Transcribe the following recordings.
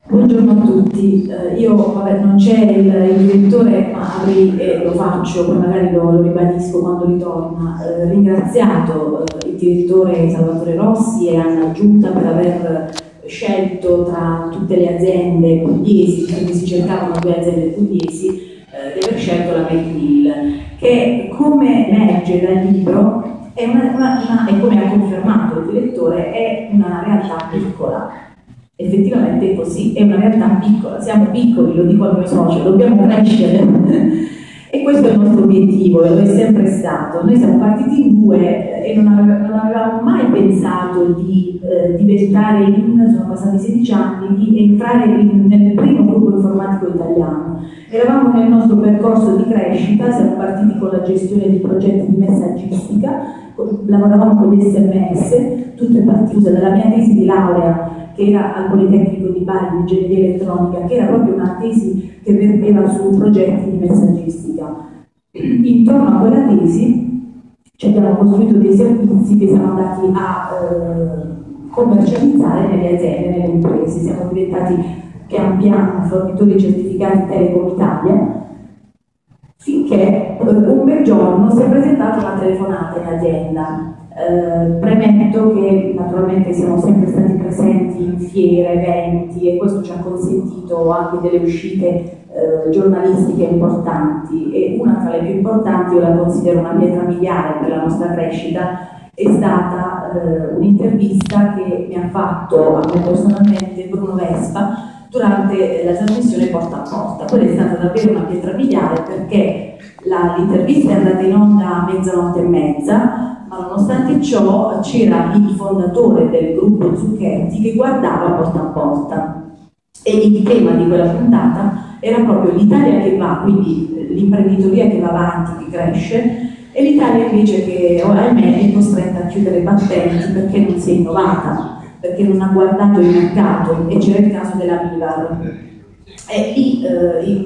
Buongiorno a tutti, non c'è il direttore, ma lo faccio, poi magari lo ribadisco quando ritorna. Ringraziato il direttore Salvatore Rossi e Anna Giunta per aver scelto tra tutte le aziende pugliesi, perché si cercavano due aziende pugliesi, di aver scelto la Made in Hill, che come emerge dal libro è e come ha confermato il direttore, è una realtà piccola. Effettivamente è così, è una realtà piccola, siamo piccoli, lo dico al mio socio, dobbiamo crescere e questo è il nostro obiettivo e lo è sempre stato. Noi siamo partiti in due e non avevamo mai pensato di diventare, sono passati 16 anni, di entrare nel primo gruppo informatico italiano. Eravamo nel nostro percorso di crescita, siamo partiti con la gestione di progetti di messaggistica, lavoravamo con gli SMS, tutto è partito dalla mia tesi di laurea che era al Politecnico di Bari di ingegneria elettronica, che era proprio una tesi che verteva su progetti di messaggistica. Intorno a quella tesi ci abbiamo costruito dei servizi che siamo andati a commercializzare nelle aziende, nelle imprese. Siamo diventati pian piano fornitori certificati Telecom Italia, finché un bel giorno si è presentata una telefonata in azienda. Premetto che naturalmente siamo sempre stati presenti in fiere, eventi e questo ci ha consentito anche delle uscite giornalistiche importanti, e una tra le più importanti, io la considero una pietra miliare per la nostra crescita, è stata un'intervista che mi ha fatto a me personalmente Bruno Vespa durante la trasmissione Porta a Porta. Quella è stata davvero una pietra miliare perché l'intervista è andata in onda a mezzanotte e mezza, ma nonostante ciò c'era il fondatore del gruppo Zucchetti che guardava Porta a Porta e il tema di quella puntata era proprio l'Italia che va, quindi l'imprenditoria che va avanti, che cresce, e l'Italia invece che ahimè è costretta a chiudere battenti perché non si è innovata, perché non ha guardato il mercato, e c'era il caso della Mivar. E lì in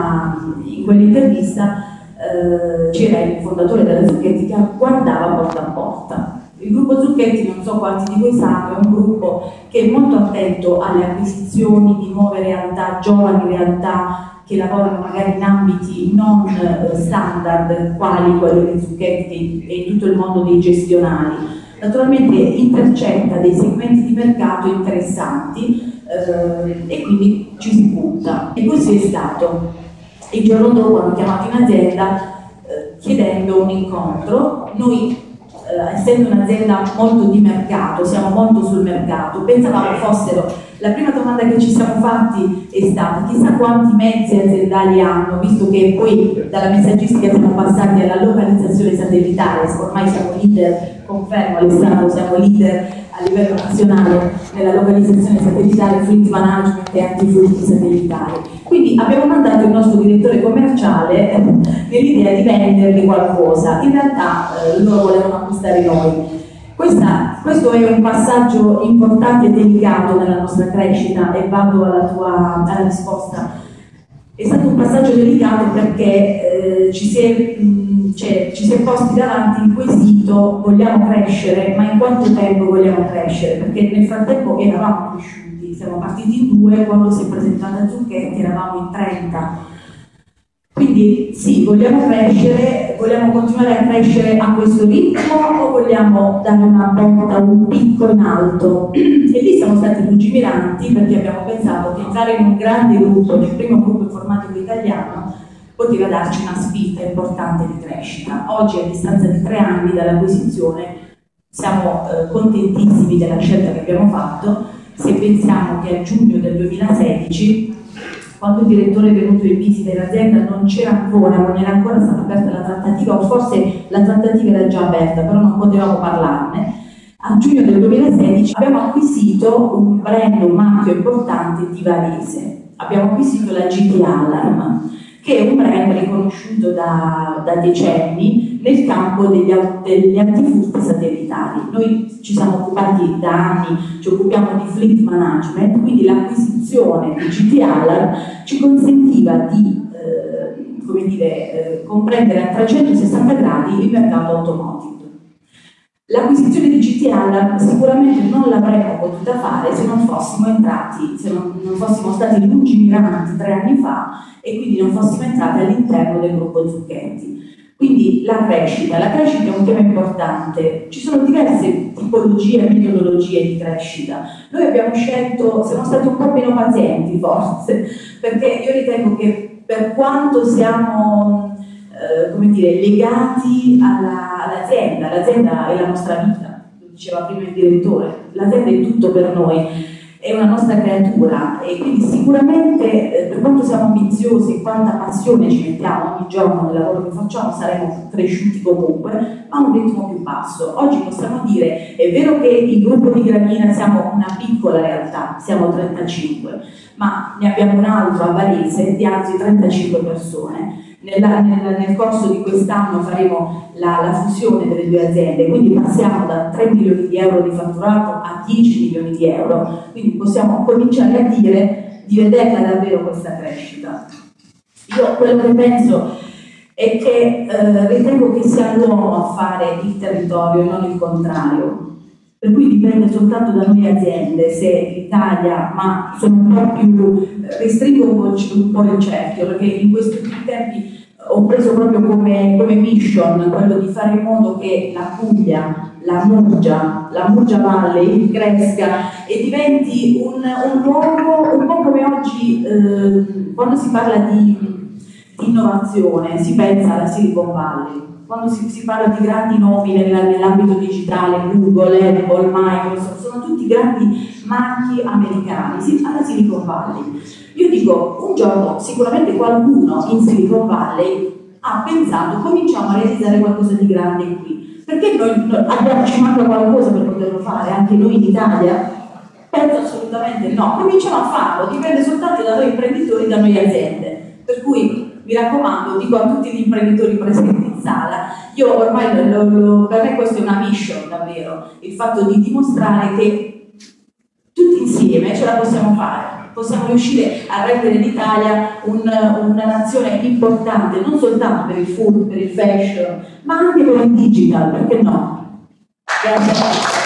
quell'intervista c'era il fondatore della Zucchetti che guardava Porta a Porta. Il gruppo Zucchetti, non so quanti di voi sanno, è un gruppo che è molto attento alle acquisizioni di nuove realtà, giovani realtà che lavorano magari in ambiti non standard, quali quello di Zucchetti e in tutto il mondo dei gestionali. Naturalmente intercetta dei segmenti di mercato interessanti e quindi ci si punta. E così è stato. Il giorno dopo hanno chiamato in azienda chiedendo un incontro. Noi, essendo un'azienda molto di mercato, siamo molto sul mercato, pensavamo fossero, la prima domanda che ci siamo fatti è stata: chissà quanti mezzi aziendali hanno, visto che poi dalla messaggistica siamo passati alla localizzazione satellitare, ormai siamo leader, confermo Alessandro, siamo leader a livello nazionale nella localizzazione satellitare, fleet management e anti-fleet satellitari. Quindi abbiamo mandato il nostro direttore commerciale nell'idea di vendergli qualcosa. In realtà loro volevano acquistare noi. Questo è un passaggio importante e delicato nella nostra crescita, e vado alla risposta. È stato un passaggio delicato perché ci si è posti davanti il quesito: vogliamo crescere, ma in quanto tempo vogliamo crescere? Perché nel frattempo eravamo cresciuti, siamo partiti in 2, quando si è presentata Zucchetti eravamo in 30. Quindi sì, vogliamo crescere, vogliamo continuare a crescere a questo ritmo o vogliamo dare una botta, un picco in alto? E lì siamo stati lungimiranti perché abbiamo pensato che entrare in un grande gruppo, nel primo gruppo informatico italiano, poteva darci una spinta importante di crescita. Oggi, a distanza di 3 anni dall'acquisizione, siamo contentissimi della scelta che abbiamo fatto. Se pensiamo che a giugno del 2016, quando il direttore è venuto in visita in azienda, non era ancora stata aperta la trattativa, o forse la trattativa era già aperta, però non potevamo parlarne. A giugno del 2016 abbiamo acquisito un brand, un marchio importante di Varese. Abbiamo acquisito la GT Alarm, che è un brand riconosciuto da decenni nel campo degli antifurti satellitari. Noi ci siamo occupati da anni, ci occupiamo di fleet management, quindi l'acquisizione di GT Alarm ci consentiva di comprendere a 360 gradi il mercato automotive. L'acquisizione di GTA sicuramente non l'avremmo potuta fare se non fossimo entrati, se non fossimo stati lungimiranti 3 anni fa e quindi non fossimo entrati all'interno del gruppo Zucchetti. Quindi la crescita è un tema importante, ci sono diverse tipologie e metodologie di crescita. Noi abbiamo scelto, siamo stati un po' meno pazienti forse, perché io ritengo che per quanto siamo come dire, legati all'azienda, l'azienda è la nostra vita, lo diceva prima il direttore, l'azienda è tutto per noi, è una nostra creatura e quindi sicuramente per quanto siamo ambiziosi e quanta passione ci mettiamo ogni giorno nel lavoro che facciamo saremo cresciuti comunque, ma a un ritmo più basso. Oggi possiamo dire, è vero che il gruppo di Gravina siamo una piccola realtà, siamo 35, ma ne abbiamo un altro a Varese di altri 35 persone. Nel corso di quest'anno faremo la fusione delle 2 aziende, quindi passiamo da 3 milioni di euro di fatturato a 10 milioni di euro, quindi possiamo cominciare a dire di vederla davvero questa crescita. Io quello che penso è che ritengo che sia l'uomo a fare il territorio e non il contrario. Per cui dipende soltanto da noi aziende se l'Italia, ma sono un po' più, restringo un po' il cerchio, perché in questi ultimi tempi ho preso proprio come mission quello di fare in modo che la Puglia, la Murgia Valley cresca e diventi un luogo un po' come oggi quando si parla di innovazione si pensa alla Silicon Valley. Quando si parla di grandi nomi nell'ambito digitale, Google, Apple, Microsoft, sono tutti grandi marchi americani, alla Silicon Valley. Io dico, un giorno sicuramente qualcuno in Silicon Valley ha pensato, cominciamo a realizzare qualcosa di grande qui. Perché ci manca qualcosa per poterlo fare, anche noi in Italia? Penso assolutamente no, cominciamo a farlo, dipende soltanto da noi imprenditori, da noi aziende. Per cui mi raccomando, dico a tutti gli imprenditori presenti in sala, io ormai per me questa è una mission davvero, il fatto di dimostrare che tutti insieme ce la possiamo fare, possiamo riuscire a rendere l'Italia una nazione importante, non soltanto per il food, per il fashion, ma anche per il digital, perché no? Grazie.